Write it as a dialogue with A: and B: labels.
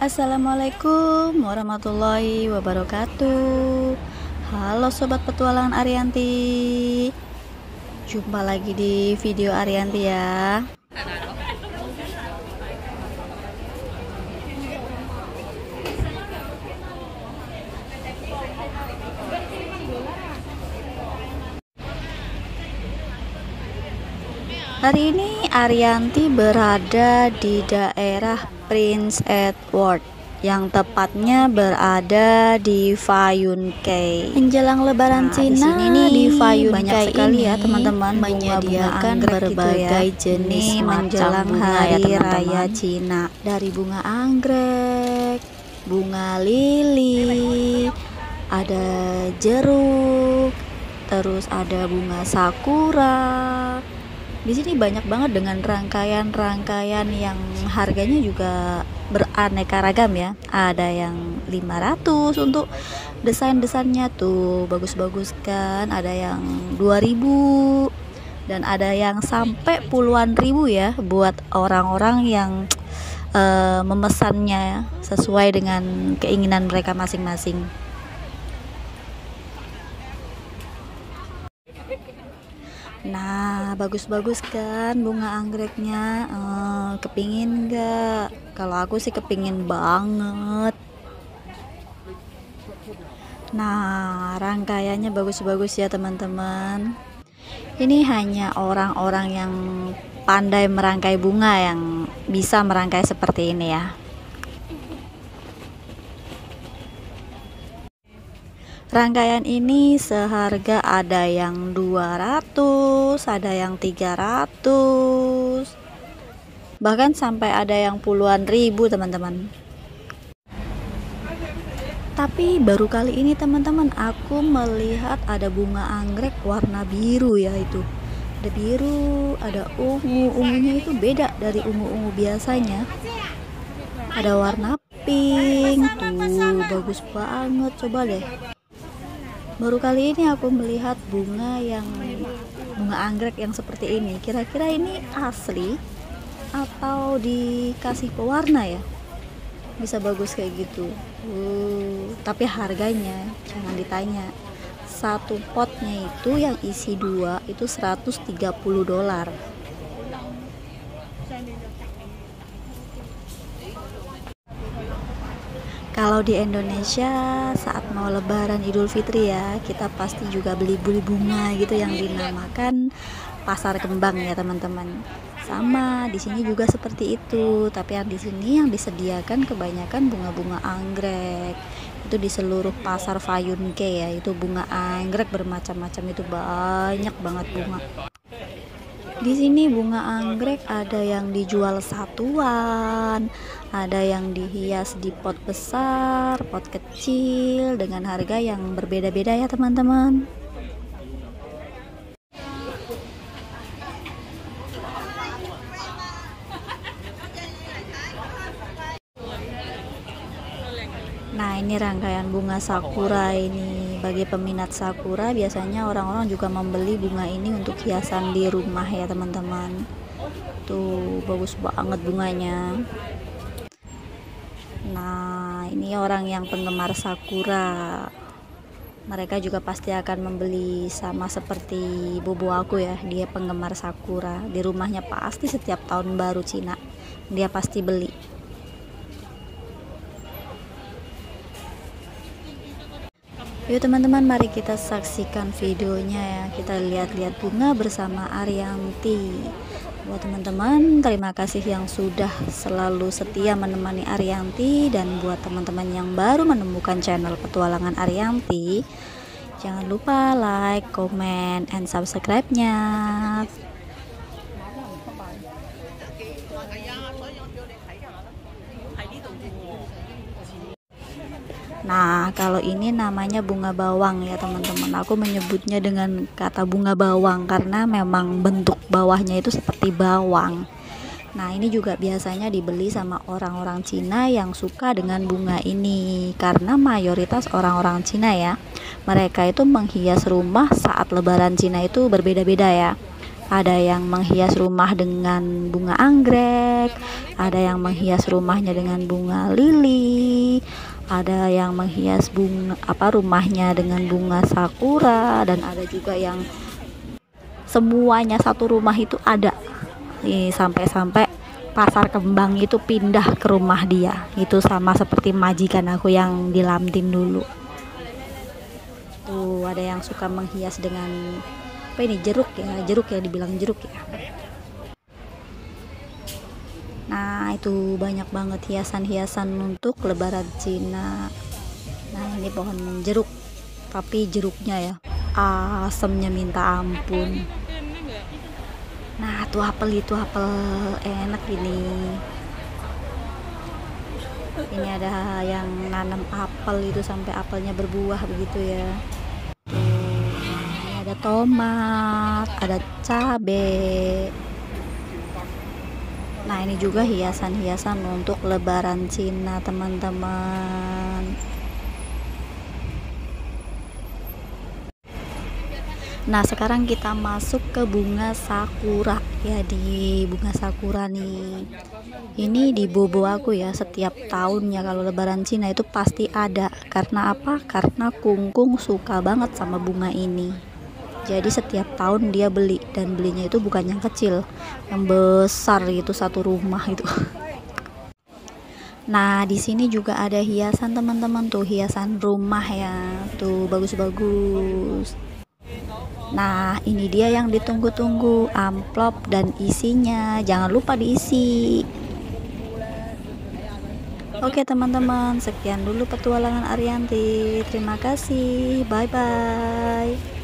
A: Assalamualaikum warahmatullahi wabarakatuh. Halo Sobat Petualangan Ariyanti, jumpa lagi di video Ariyanti ya. Hari ini Ariyanti berada di daerah Prince Edward, yang tepatnya berada di Fayun Cay. Menjelang Lebaran Cina, di Fayun banyak sekali ya teman-teman menyediakan berbagai jenis menjelang hari raya Cina. Dari bunga anggrek, bunga lili, ada jeruk, terus ada bunga sakura. Di sini banyak banget dengan rangkaian-rangkaian yang harganya juga beraneka ragam ya. Ada yang 500 untuk desain-desainnya tuh bagus-bagus kan. Ada yang 2000 dan ada yang sampai puluhan ribu ya buat orang-orang yang memesannya sesuai dengan keinginan mereka masing-masing. Nah, bagus-bagus kan bunga anggreknya. Kepingin nggak? Kalau aku sih kepingin banget. Nah, rangkaiannya bagus-bagus ya teman-teman. Ini hanya orang-orang yang pandai merangkai bunga yang bisa merangkai seperti ini ya. Rangkaian ini seharga ada yang 200, ada yang 300, bahkan sampai ada yang puluhan ribu teman-teman. Tapi baru kali ini teman-teman aku melihat ada bunga anggrek warna biru ya itu. Ada biru, ada ungu, ungunya itu beda dari ungu-ungu biasanya. Ada warna pink, tuh bagus banget, coba deh. Baru kali ini aku melihat bunga anggrek yang seperti ini. Kira-kira ini asli atau dikasih pewarna ya? Bisa bagus kayak gitu. Tapi harganya jangan ditanya. Satu potnya itu yang isi 2 itu $130. Kalau di Indonesia saat mau Lebaran Idul Fitri ya, kita pasti juga beli-beli bunga gitu yang dinamakan pasar kembang ya teman-teman. Sama di sini juga seperti itu, tapi yang di sini yang disediakan kebanyakan bunga-bunga anggrek. Itu di seluruh pasar Fayun Cay ya, itu bunga anggrek bermacam-macam, itu banyak banget bunga. Di sini bunga anggrek ada yang dijual satuan, ada yang dihias di pot besar, pot kecil dengan harga yang berbeda-beda ya teman-teman. Nah, ini rangkaian bunga sakura ini. Bagi peminat sakura biasanya orang-orang juga membeli bunga ini untuk hiasan di rumah ya teman-teman. Tuh bagus banget bunganya. Nah, ini orang yang penggemar sakura, mereka juga pasti akan membeli, sama seperti bobo aku ya, dia penggemar sakura. Di rumahnya pasti setiap tahun baru Cina dia pasti beli. Yuk teman-teman, mari kita saksikan videonya ya. Kita lihat-lihat bunga bersama Ariyanti. Buat teman-teman, terima kasih yang sudah selalu setia menemani Ariyanti. Dan buat teman-teman yang baru menemukan channel Petualangan Ariyanti, jangan lupa like, comment, and subscribe-nya. Nah, kalau ini namanya bunga bawang ya teman-teman. Aku menyebutnya dengan kata bunga bawang karena memang bentuk bawahnya itu seperti bawang. Nah, ini juga biasanya dibeli sama orang-orang Cina yang suka dengan bunga ini, karena mayoritas orang-orang Cina ya, mereka itu menghias rumah saat Lebaran Cina itu berbeda-beda ya. Ada yang menghias rumah dengan bunga anggrek, ada yang menghias rumahnya dengan bunga lili, ada yang menghias rumahnya dengan bunga sakura, dan ada juga yang semuanya satu rumah itu ada. Nih, sampai-sampai pasar kembang itu pindah ke rumah dia. Itu sama seperti majikan aku yang di Lamtin dulu. Tuh, ada yang suka menghias dengan apa ini, jeruk ya, dibilang jeruk ya. Nah, itu banyak banget hiasan-hiasan untuk lebaran Cina. Nah, ini pohon jeruk, tapi jeruknya ya asemnya minta ampun. Nah, itu apel enak ini. Ini ada yang nanam apel itu sampai apelnya berbuah begitu ya. Ini ada tomat, ada cabe. Nah, ini juga hiasan-hiasan untuk lebaran Cina, teman-teman. Nah, sekarang kita masuk ke bunga sakura ya. Di bunga sakura nih, ini di bobo aku ya, setiap tahunnya kalau lebaran Cina itu pasti ada. Karena apa? Karena kungkung suka banget sama bunga ini. Jadi setiap tahun dia beli, dan belinya itu bukan yang kecil, yang besar gitu, satu rumah itu. Nah, di sini juga ada hiasan teman-teman, tuh hiasan rumah ya, tuh bagus-bagus. Nah, ini dia yang ditunggu-tunggu, amplop dan isinya. Jangan lupa diisi. Oke teman-teman, sekian dulu petualangan Arianti. Terima kasih. Bye-bye.